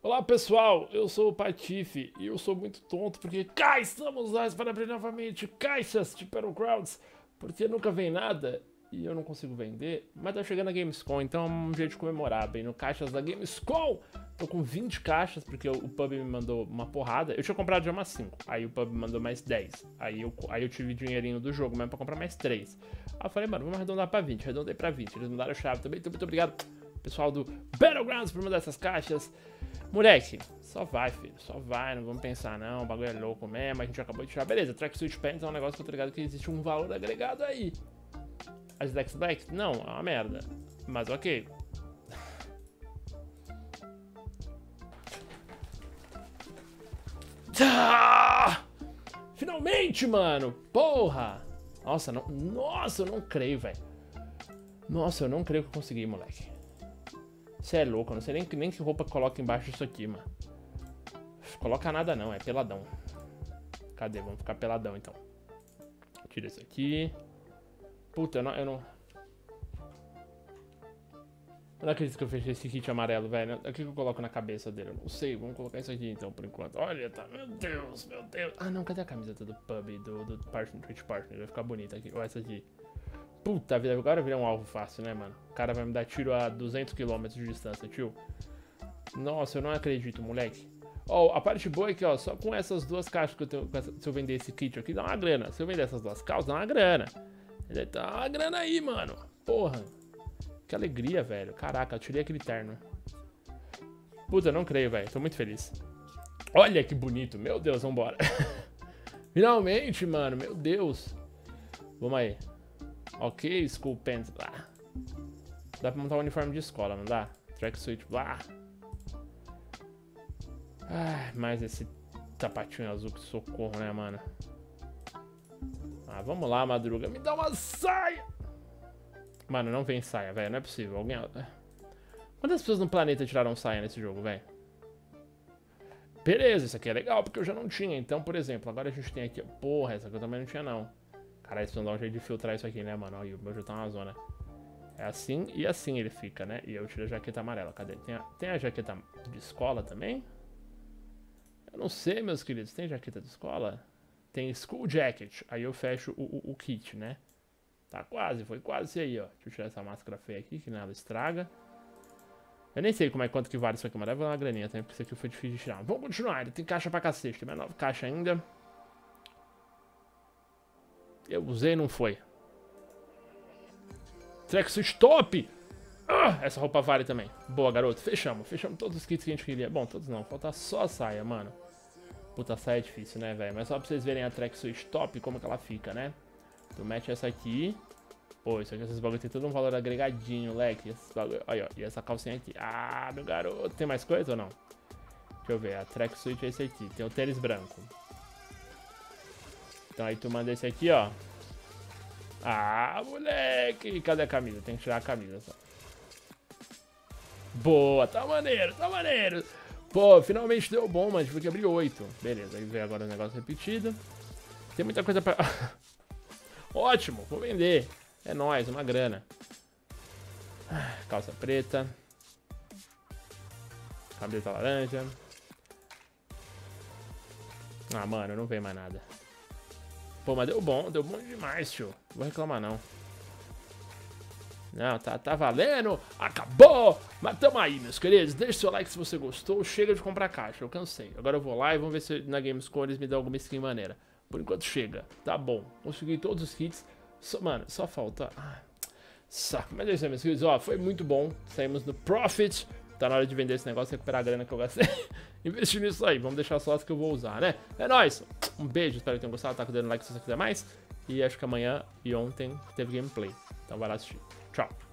Olá pessoal, eu sou o Patife e eu sou muito tonto porque cá estamos nós para abrir novamente caixas de Battlegrounds, porque nunca vem nada e eu não consigo vender, mas tá chegando a Gamescom, então é um jeito de comemorar, bem, no caixas da Gamescom. Tô com 20 caixas porque o pub me mandou uma porrada, eu tinha comprado já umas 5, aí o pub me mandou mais 10, aí eu tive dinheirinho do jogo mesmo pra comprar mais 3. Aí eu falei, mano, vamos arredondar pra 20, arredondei pra 20, eles mandaram a chave também, então muito obrigado pessoal do Battlegrounds por mandar essas caixas. Moleque, só vai, filho, só vai, não vamos pensar não, o bagulho é louco mesmo, a gente acabou de tirar, beleza, Tracksuit Pants é um negócio que eu tô ligado que existe um valor agregado aí. As Dex Black? Não, é uma merda, mas ok. Finalmente, mano, porra. Nossa, eu não creio, velho. Nossa, eu não creio que eu consegui, moleque. Você é louco, eu não sei nem que roupa coloca embaixo disso aqui, mano. Coloca nada não, é peladão. Cadê? Vamos ficar peladão, então. Tira isso aqui. Puta, eu não acredito que eu fechei esse kit amarelo, velho. O que eu coloco na cabeça dele? Eu não sei, vamos colocar isso aqui, então, por enquanto. Olha, tá, meu Deus, meu Deus. Ah, não, cadê a camiseta do pub, do Twitch Partner? Vai ficar bonita aqui, ou essa aqui. Puta vida, agora vira um alvo fácil, né, mano? O cara vai me dar tiro a 200 km de distância, tio. Nossa, eu não acredito, moleque. Ó, a parte boa é que, ó, só com essas duas caixas que eu tenho, se eu vender esse kit aqui, dá uma grana. Se eu vender essas duas calças, dá uma grana. Dá uma grana aí, mano. Porra. Que alegria, velho. Caraca, eu tirei aquele terno. Puta, eu não creio, velho. Tô muito feliz. Olha que bonito. Meu Deus, vambora. Finalmente, mano. Meu Deus. Vamos aí. Ok, School Pants, blá. Dá pra montar um uniforme de escola, não dá? Tracksuit, blá. Ai, mais esse sapatinho azul, que socorro, né, mano? Ah, vamos lá, Madruga. Me dá uma saia! Mano, não vem saia, velho. Não é possível. Alguém... Quantas pessoas no planeta tiraram saia nesse jogo, velho? Beleza, isso aqui é legal, porque eu já não tinha. Então, por exemplo, agora a gente tem aqui... Porra, essa aqui eu também não tinha, não. Caralho, eles precisam dar um jeito de filtrar isso aqui, né, mano? Olha, o meu já tá uma zona. É assim e assim ele fica, né? E eu tiro a jaqueta amarela. Cadê? Tem a jaqueta de escola também? Eu não sei, meus queridos. Tem jaqueta de escola? Tem School Jacket. Aí eu fecho o kit, né? Tá quase, foi quase isso aí, ó. Deixa eu tirar essa máscara feia aqui, que nada estraga. Eu nem sei quanto que vale isso aqui, mas deve valer uma graninha também, porque isso aqui foi difícil de tirar. Vamos continuar, ainda tem caixa pra cacete. Tem mais 9 caixas ainda. Eu usei e não foi. Tracksuit top! Ah, essa roupa vale também. Boa, garoto. Fechamos todos os kits que a gente queria. Bom, todos não. Falta só a saia, mano. Puta, a saia é difícil, né, velho? Mas só pra vocês verem a tracksuit top, como que ela fica, né? Tu mete essa aqui. Pô, isso aqui, esses bagulho tem todo um valor agregadinho, leque. Aí, ó. E essa calcinha aqui. Ah, meu garoto. Tem mais coisa ou não? Deixa eu ver. A tracksuit é esse aqui. Tem o tênis branco. Então aí tu manda esse aqui, ó. Ah, moleque. Cadê a camisa? Tem que tirar a camisa só. Boa, tá maneiro, tá maneiro. Pô, finalmente deu bom, mas tive que abrir 8. Beleza, aí vem agora o negócio repetido. Tem muita coisa pra... Ótimo, vou vender. É nóis, uma grana. Calça preta. Camiseta laranja. Ah, mano, não vem mais nada. Pô, mas deu bom demais, tio. Não vou reclamar, não. Não, tá valendo. Acabou. Mas tamo aí, meus queridos. Deixa seu like se você gostou. Chega de comprar caixa, eu cansei. Agora eu vou lá e vamos ver se na Gamescom eles me dão alguma skin maneira. Por enquanto chega. Tá bom. Consegui todos os kits. Mano, só falta... Ah, saco. Mas é isso aí, meus queridos. Ó, foi muito bom. Saímos no Profit. Tá na hora de vender esse negócio, recuperar a grana que eu gastei. Investir nisso aí. Vamos deixar só as que eu vou usar, né? É nóis. Um beijo. Espero que tenham gostado. Tá dando like se você quiser mais. E acho que amanhã e ontem teve gameplay. Então vai lá assistir. Tchau.